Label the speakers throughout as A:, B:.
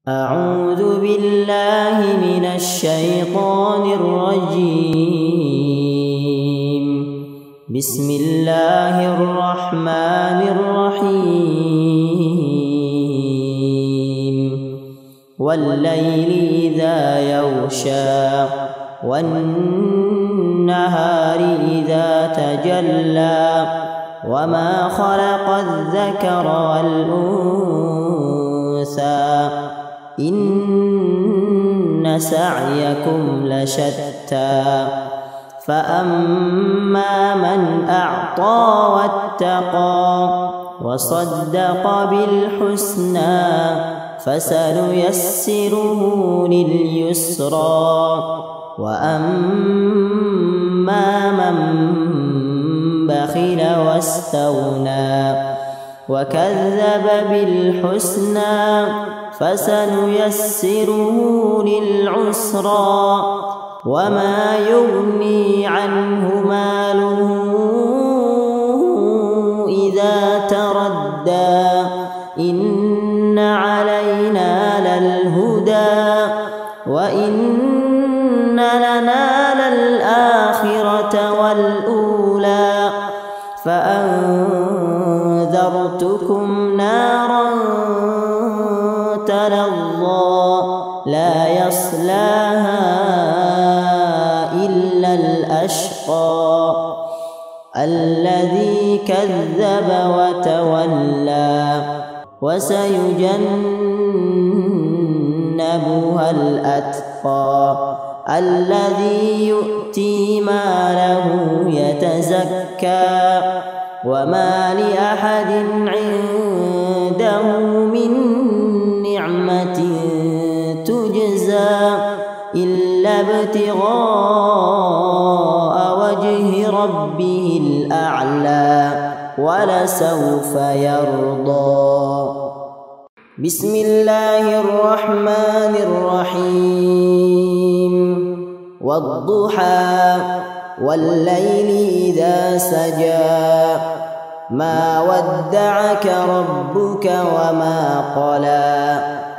A: أعوذ بالله من الشيطان الرجيم. بسم الله الرحمن الرحيم. والليل إذا يغشى والنهار إذا تجلى وما خلق الذكر والأنثى إن سعيكم لشتى فأما من أعطى واتقى وصدق بالحسنى فسنيسره لليسرى وأما من بخل واستغنى وكذب بالحسنى فسنيسره للعسرى وما يغني عنه ماله إذا تردى إن علينا للهدى وإن لنا للآخرة والأولى فأنذرتكم نارا تلظى لا يصلاها إلا الأشقى الذي كذب وتولى وسيجنبها الأتقى الذي يؤتي ماله يتزكى وما لأحد عنده من نعمة تجزى إلا ابتغاء وجه ربه الأعلى ولسوف يرضى. بسم الله الرحمن الرحيم. والضحى والليل إذا سجى ما ودعك ربك وما قلى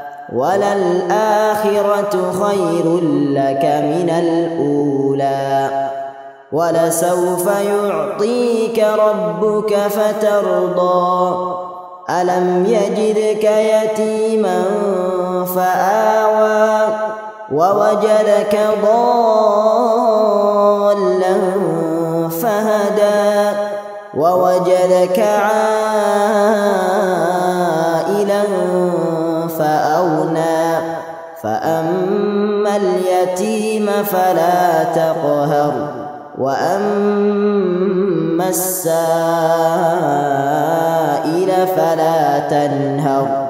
A: وللآخرة خير لك من الأولى ولسوف يعطيك ربك فترضى ألم يجدك يتيما فآوى ووجدك ضالا فهدى ووجدك عائلا فأغنى فأما اليتيم فلا تقهر وأما السائل فلا تنهر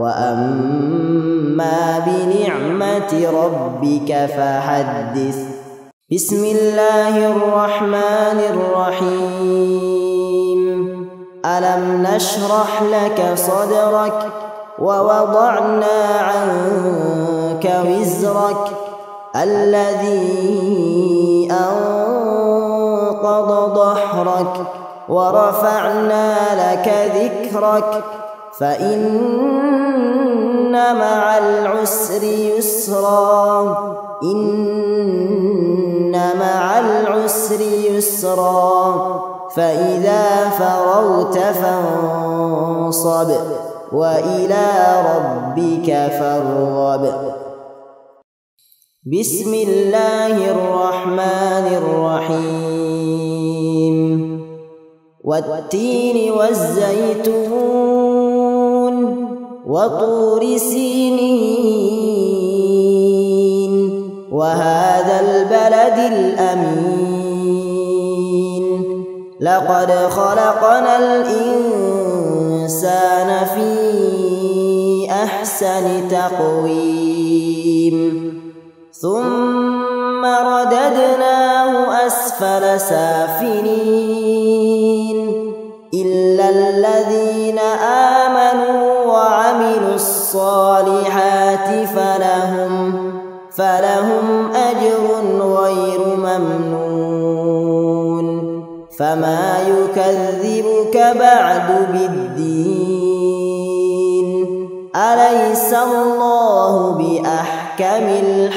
A: وأما بنعمة ربك فحدث. بسم الله الرحمن الرحيم. ألم نشرح لك صدرك ووضعنا عنك وزرك الذي أنقض ظهرك ورفعنا لك ذكرك فإن مع العسر يسرا إن مع العسر يسرا فإذا فرغت فانصب وإلى ربك فارغب. بسم الله الرحمن الرحيم. والتين والزيتون وطور سينين وهذا البلد الأمين لقد خلقنا الإنسان في أحسن تقويم ثم رددناه أسفل سافلين إلا الذين آمنوا وعملوا الصالحات فلهم أجر غير ممنون فما يكذبك بعد بالدين أليس الله بأحكم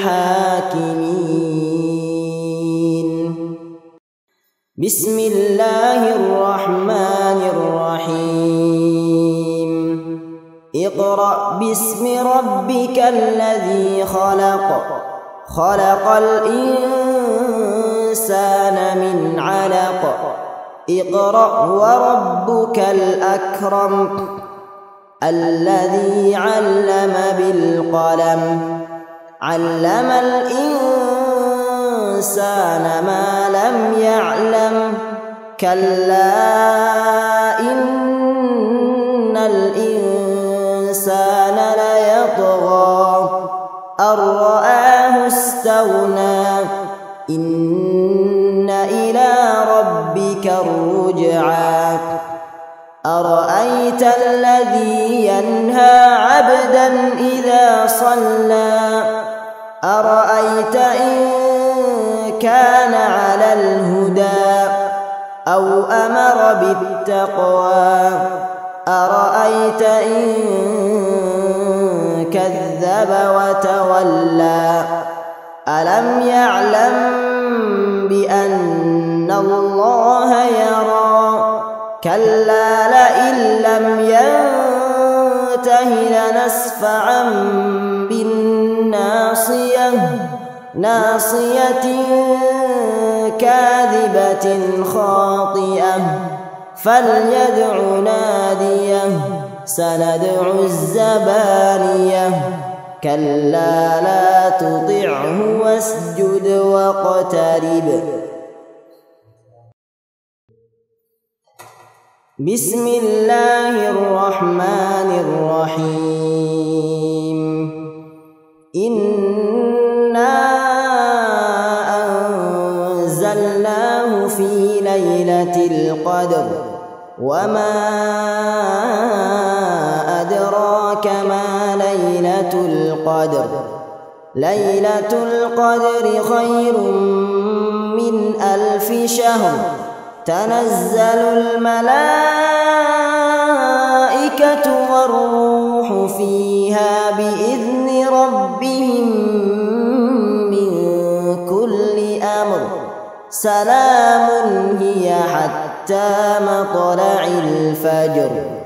A: الحاكمين. بسم الله الرحمن الرحيم. اقرأ باسم ربك الذي خلق، خلق الإنسان من علق. اقرأ وربك الأكرم الذي علم بالقلم، علم الإنسان ما لم يعلم. كلا إن الإنسان ليطغى أن رآه استغنى. إن إلى ربك الرجعى. أرأيت الذي ينهى عبدا إذا صلى، أرأيت إن كان على الهدى أو أمر بالتقوى، أرأيت إن كذب وتولى. ألم يعلم بأن الله يرى. كلا لئن لم ينته لنسفعا بالناصية، ناصية كاذبة خاطئة. فليدع ناديه سندع الزبانية. كلا لا تطعه واسجد واقترب. بسم الله الرحمن الرحيم. إنا أنزلناه في ليلة القدر، وما أدراك ما ليلة القدر. ليلة القدر خير من 1000 شهر. تنزل الملائكة والروح فيها بإذن ربهم من كل أمر. سلام هي حتى مطلع الفجر.